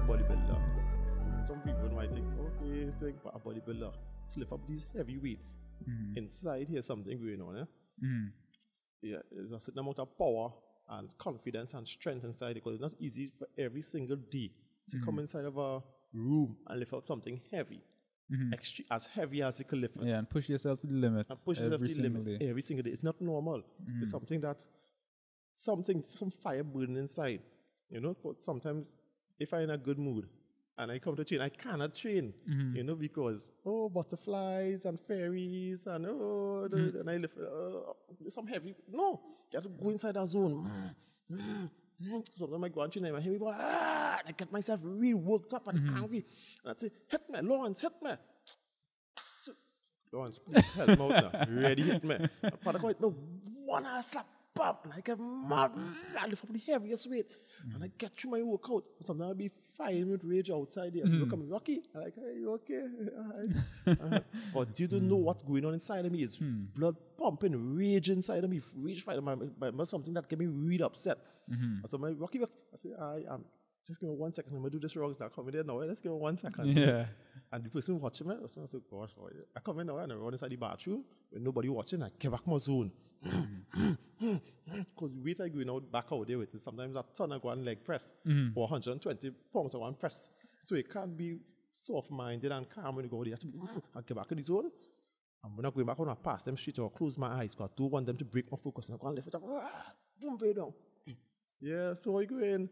bodybuilder, some people might think, okay, think about a bodybuilder to lift up these heavy weights. Inside here's something going on. Yeah, there's a certain amount of power and confidence and strength inside, because it's not easy for every single day to come inside of a room and lift up something heavy, as heavy as you can lift it. Yeah, and push yourself to the limit. And push yourself every to the single limit day. every single day. It's not normal. It's something that some fire burning inside. You know, 'cause sometimes if I'm in a good mood and I come to train, I cannot train. You know, because butterflies and fairies and and I lift some heavy. No, you have to go inside that zone. Sometimes I go and train and I hear me, and I get myself really worked up and angry. And I say, hit me, Lawrence, hit me. So, Lawrence, please help me out now. Ready, hit me. But I go, no, one ass slap, bam, and I get mad. I lift up the heaviest weight. And I get through my workout. Sometimes I'll be fighting with rage outside there. People come, Rocky. I'm like, hey, you okay? But you don't know what's going on inside of me. It's blood pumping, rage inside of me. Rage fighting by something that can be really upset. So I'm like, Rocky. I say, I am. Just give me 1 second. I'm going to do this wrong. Start coming there now. Let's give me 1 second. Yeah. And the person watching me, I say, gosh, I come in now and I run inside the bathroom with nobody watching. I get back my zone. Because the weight I going out back out there with is sometimes a ton I go and leg press or 120 pounds I want press. So it can't be soft-minded and calm when you go there. I get back in the zone. And when I go back, I pass them straight or close my eyes because I don't want them to break my focus. And I go and lift it up. Boom, pay down. Yeah, so I go in.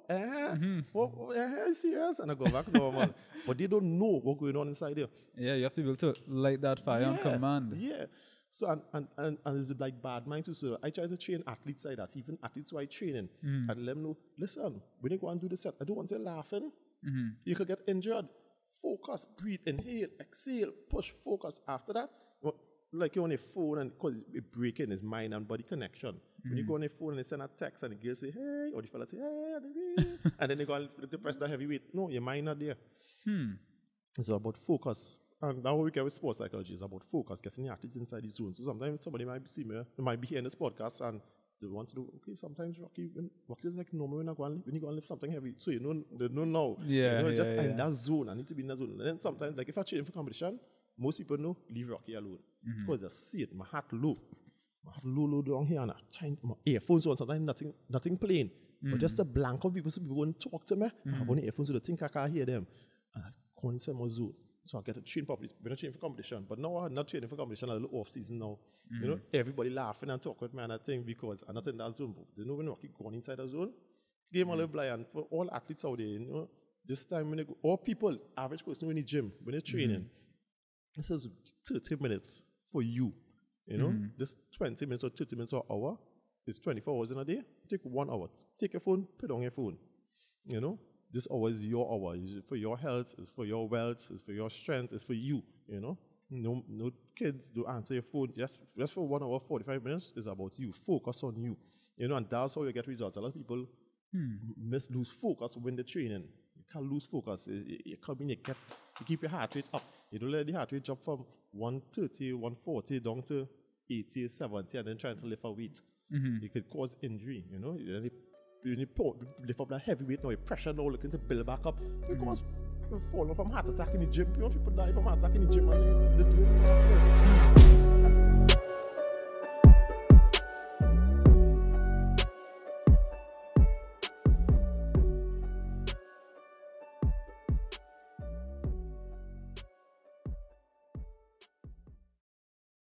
Serious? And I go back normal. But they don't know what's going on inside there. Yeah, you have to be able to light that fire on command. Yeah. So, and it's like bad mind too. So I try to train athletes like that, even athletes who I training, and let them know, listen, when you go and do the set, I don't want to laughing. You could get injured. Focus, breathe, inhale, exhale, push, focus. After that, like you're on a phone, and because it's breaking is mind and body connection. When you go on a phone and they send a text and the girl say, hey, or the fella say, hey, and then they go and press the heavy weight. No, your mind not there. It's about focus. And now what we get with sports psychology is about focus, getting the athletes inside the zone. So sometimes somebody might see me, they might be here in this podcast and they want to do, okay, sometimes Rocky is like normal when you go and lift something heavy. So you know, they know now. Yeah. You know, just in that zone, I need to be in that zone. And then sometimes, like if I train for competition, most people know, leave Rocky alone. Because they see it, my heart low. My heart low down here and I try my earphones on, sometimes nothing playing. But just a blank of people, so people won't talk to me. I have on the earphones so they think I can't hear them. And I go inside my zone. So I get to train properly. We're not training for competition. But now I'm not training for competition, a little off season now. You know, everybody laughing and talking with me and I think because I'm not in that zone. But they know when I keep going inside that zone, game a little blind. For all athletes out there, you know, this time when they go, all people, average person in the gym, when they're training, this is 30 minutes for you. You know, this 20 minutes or 30 minutes or hour is 24 hours in a day. Take 1 hour. Take your phone, put on your phone. You know? This hour is your hour. It's for your health, it's for your wealth, it's for your strength, it's for you, you know. No kids do answer your phone. Just for 1 hour, 45 minutes is about you. Focus on you. You know, and that's how you get results. A lot of people lose focus when they're training. You can't lose focus. You come in, you keep your heart rate up. You don't let the heart rate drop from 130, 140 down to 80, 70, and then trying to lift a weight. It could cause injury, you know. You need to lift up that heavy weight now, your pressure now looking to build back up. Because people fall off from heart attack in the gym. People die from heart attack in the gym. And they do it like this.